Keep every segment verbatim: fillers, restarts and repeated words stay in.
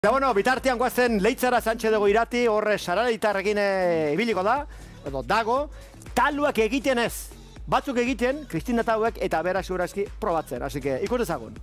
Eta bueno, bitartean guazen Leitzara Sánchez de Goirati, horre Saraletarrekin ibiliko da, edo dago, taluak egiten ez. Batzuk egiten, Kristina eta hauek, eta berak segurazki probatzen, así que ikus dezagun.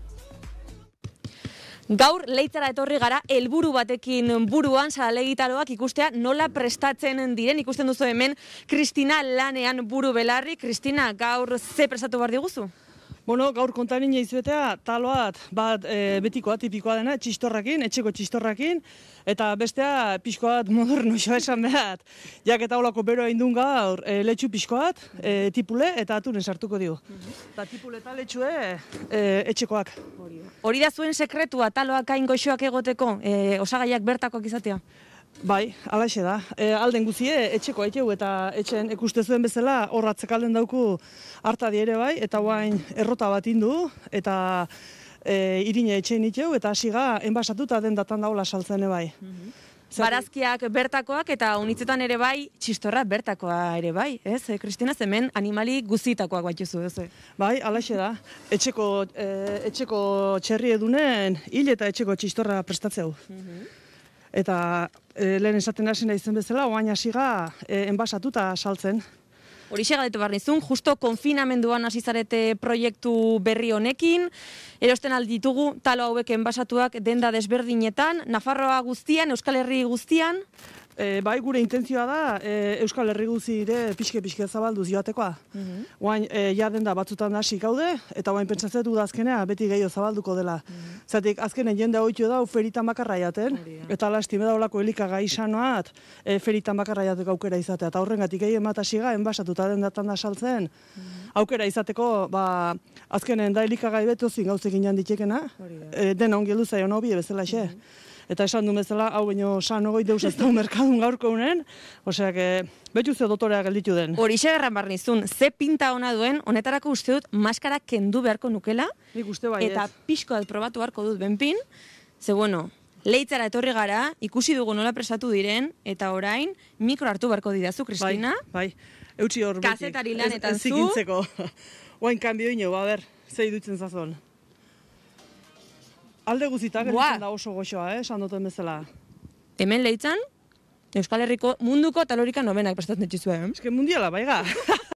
Gaur Leitzara etorri gara helburu batekin buruan Saralegitaloak ikustea nola prestatzen diren. Ikusten duzu hemen Kristina lanean buru belarri. Kristina, gaur ze prestatu behar diguzu? Bueno, gaur kontarin izuetea taloat bat e, betikoa, tipikoa dena, txistorrakin, etxeko txistorrakin, eta bestea pixkoat moderno iso esan behar. Jak eta holako bero indun gaur e, letxu pixkoat, e, tipule eta atunen sartuko dio. Eta tipule eta letxue e, etxekoak. Hori da zuen sekretua taloak hain goxoak egoteko, e, osagaiak bertakoak izatea? Bai, alaxe da. E, alden guzie, etxeko etxeu eta etxen ikuste zuen bezala horratzek alden dauku hartadi ere bai, eta guain errota bat indu, eta e, irine etxein itxeu, eta hasiga enbasatuta den datan daula saltzen bai. Mm-hmm. Barazkiak bertakoak eta unitzetan ere bai, txistorra bertakoa ere bai, ez? E, Kristina, hemen animali guztietakoak baituzu, ez? Bai, alaxe da. Etxeko, e, etxeko txerri edunen hil eta etxeko txistorra prestatzeu. Mm-hmm. Eta e, lehen esaten hasi nahi zen bezala, oain hasiga e, enbasatuta saltzen. Horixe galdetu behar nizun, justo konfinamenduan hasi zarete proiektu berri honekin, erosten alditugu talo hauek enbasatuak denda desberdinetan, Nafarroa guztian, Euskal Herri guztian. E, bai, gure intentzioa da e, Euskal Herri guztire pixke-pixke zabalduz joatekoa. Mm-hmm. Oain, e, ja denda batzutan hasi gaude, eta oain pentsatzetu da azkenea beti gehiago zabalduko dela. Mm-hmm. Zatik, azkenen jende hoitu da feritan bakarra jaten, eta lastime daulako elikaga izanoat e, feritan bakarra jateko aukera izatea. Eta horrengatik gehien bat hasiga, enbasatuta dendatan da saltzen, mm-hmm. aukera izateko, ba, azkenen da elikagai betozin gauzekin janditekena, e, dena ongi heldu zaion hobi bezala xe. Mm-hmm. Eta esan du bezala, hau baino sanogoi deus ez dau merkadun gaurko unen, oseak, betu ze dotoreak gelditu den. Horixe gerran barri nizun, ze pinta ona duen, honetarako uste dut, maskara kendu beharko nukela, nik uste baiet. Eta pixko bat probatu beharko dut benpin, ze bueno, Leitzara etorri gara, ikusi dugu nola prestatu diren, eta orain, mikro hartu beharko didazu, Kristina. Bai, bai, eutxi hor betik. Kazetari lanetan zu. Ez zikintzeko. Oain kanbio ino, ba, ber, ze idutzen zazon. Alde guzitak egiten da oso goxoa, eh, esan duten bezala. Hemen Leitzan, Euskal Herriko munduko talorika nobenak prestatzen dituzue. Eske mundiala, baiga.